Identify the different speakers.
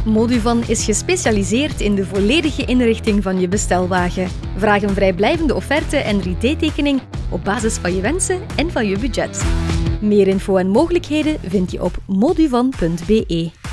Speaker 1: Moduvan is gespecialiseerd in de volledige inrichting van je bestelwagen. Vraag een vrijblijvende offerte en 3D-tekening op basis van je wensen en van je budget. Meer info en mogelijkheden vind je op moduvan.be.